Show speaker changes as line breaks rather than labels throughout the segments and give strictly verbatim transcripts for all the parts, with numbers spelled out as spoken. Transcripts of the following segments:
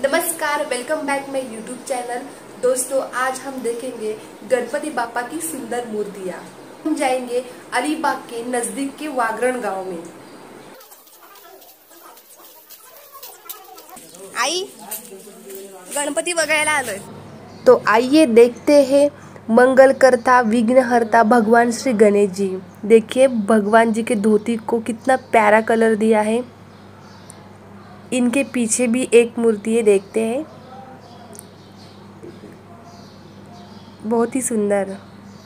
नमस्कार, welcome back my YouTube channel. दोस्तों, आज हम देखेंगे गणपति बापा की सुंदर मूर्तियाँ। हम जाएंगे अलीबाग के नजदीक के वागरण गांव में। आई, गणपति बघायला आलोय। तो आइए देखते हैं मंगलकर्ता विघ्नहर्ता भगवान श्री गणेश जी। देखिए भगवान जी के धोती को कितना प्यारा कलर दिया है। इनके पीछे भी एक मूर्ति है, देखते हैं। बहुत ही सुंदर।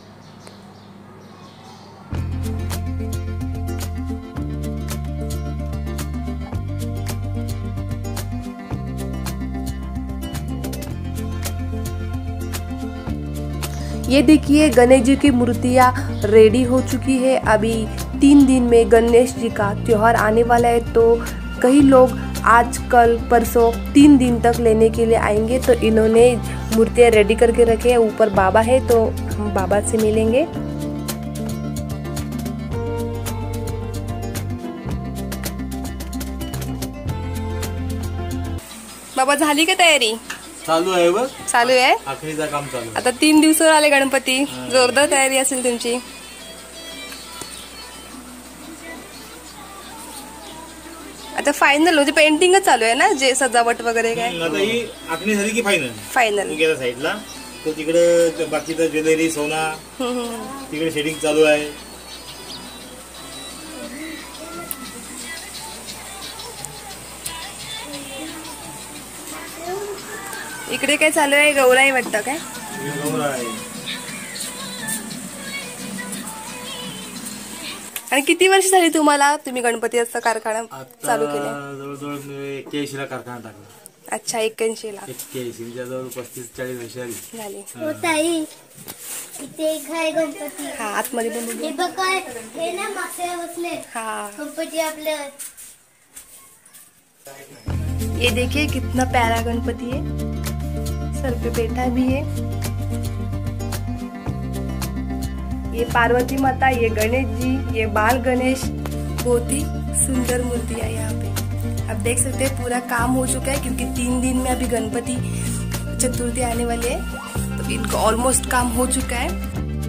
ये देखिए गणेश जी की मूर्तियाँ रेडी हो चुकी है। अभी तीन दिन में गणेश जी का त्योहार आने वाला है, तो कई लोग आज कल परसों तीन दिन तक लेने के लिए आएंगे। तो इन्होंने मूर्तियाँ रेडी करके रखे हैं। ऊपर बाबा है, तो हम बाबा से मिलेंगे। बाबा, झाली का तयारी?
चालू आहे बघ,
चालू आहे।
आखरीचं काम चालू.
आता तीन दिवसावर आले गणपती, जोरदार तयारी असेल तुमची। आता फायनल म्हणजे पेंटिंगच चालू आहे ना, जे सजावट वगैरे काय?
आता ही आखणी झाली की फायनल
फायनल
गेल्या साईडला. तो तिकडे बाकीचं ज्वेलरी सोना तिकडे शेडिंग चालू आहे.
इकडे काय चालू आहे? गौराई वाटतं काय?
गौराई.
आणि किती वर्ष झाली तुम्हाला? तुम्ही गणपतीचा कारखाना चालू केला?
जवळजवळ एक्क्याऐंशी ला कारखाना टाकला.
अच्छा, एक्क्याऐंशी ला.
एक्क्याऐंशी जवळ पस्तीस चाळीस वर्ष
झाली.
इथे काय गणपती?
हा, आतमध्ये पण
हे बघ काय, हे ना मासे बसले.
हाँ,
गणपती आपले.
ये देखिए कितना प्यारा गणपति है। सर पे बैठा भी है। ये पार्वती माता, ये गणेश जी, ये बाल गणेश। बहुत ही सुंदर मूर्ति है यहाँ पे। अब देख सकते हैं पूरा काम हो चुका है, क्योंकि तीन दिन में अभी गणपति चतुर्थी आने वाले है। तो इनका ऑलमोस्ट काम हो चुका है।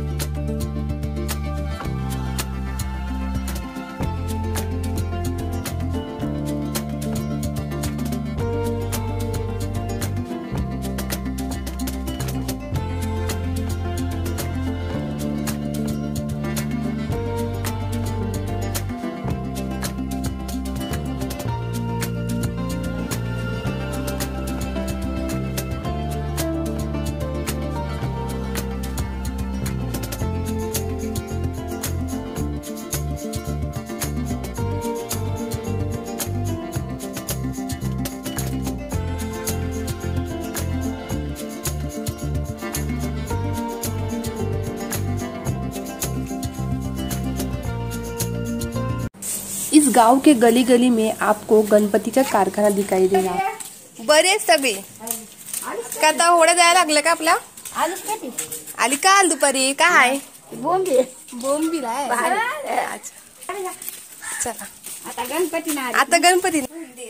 इस गांव के गली गली में आपको गणपति का कारखाना दिखाई देगा। बरेच सगळे का आता होड्या जायला लागलं का? आपला आली काल दुपारी काय
बोंबी
बोंबील आहे. अच्छा, चला
आता गणपती ना
आता गणपती.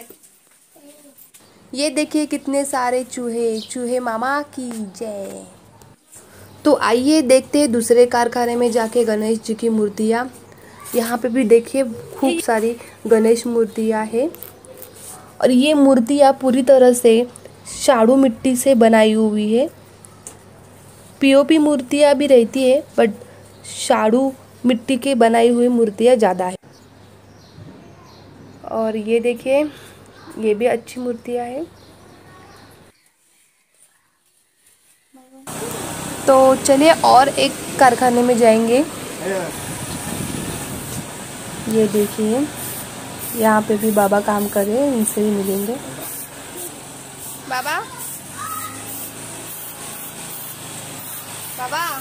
ये देखिए कितने सारे चूहे। चूहे मामा की जय। तो आइए देखते हैं दूसरे कारखाने में जाके गणेश जी की मूर्तियाँ। यहाँ पे भी देखिए खूब सारी गणेश मूर्तियाँ हैं। और ये मूर्तियाँ पूरी तरह से शाड़ू मिट्टी से बनाई हुई है। पीओपी मूर्तियाँ भी रहती है, बट शाड़ू मिट्टी के बनाई हुई मूर्तियाँ ज़्यादा है। और ये देखिए, ये भी अच्छी मूर्तियाँ हैं। तो चलिए और एक कारखाने में जाएंगे। ये देखिए, यहाँ पे भी बाबा काम कर रहे हैं, इनसे भी मिलेंगे। बाबा, बाबा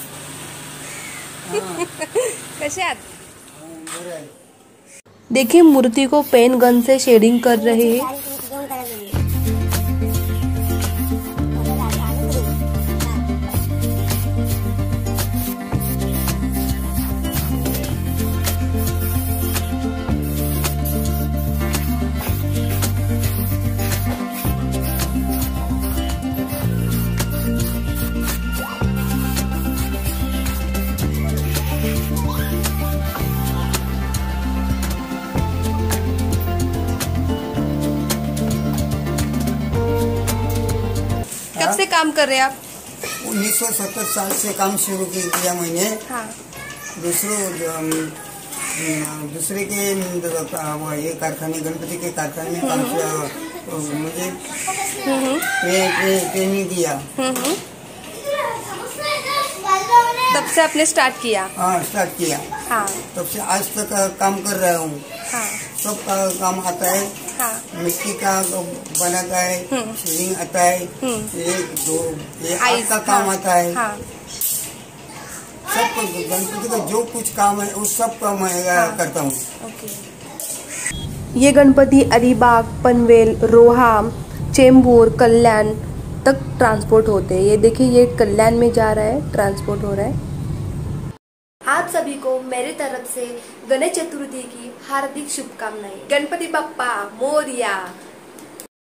कैसे आत? देखिए मूर्ति को पेन गन से शेडिंग कर रहे हैं। कब से काम कर रहे हैं आप?
उन्नीस सौ सत्तर साल से काम शुरू की- किया मैंने।
हाँ।
दूसरों अम, अम, दूसरे के अम, वो ये कारखाने, गणपति के कारखाने में काम किया। तो मुझे ट्रे, ट्रे, ट्रेनिंग दिया।
तब से आपने स्टार्ट किया?
हाँ, स्टार्ट किया।
हाँ।
तब से आज तक काम कर रहा हूँ।
हाँ।
सब का काम आता है।
हाँ।
मिट्टी का बनाता है, शेडिंग आता है, एक दो ये आग का काम
हाँ,
आता है।
हाँ।
सब गणपति का जो कुछ काम है उस सब का मैं
हाँ।
करता हूँ।
ओके। ये गणपति अलीबाग, पनवेल, रोहा, चेंबूर, कल्याण तक ट्रांसपोर्ट होते हैं। ये देखिए, ये कल्याण में जा रहा है, ट्रांसपोर्ट हो रहा है। आप सभी को मेरी तरफ से गणेश चतुर्थी की हार्दिक शुभकामनाएं। गणपति बप्पा मोरिया।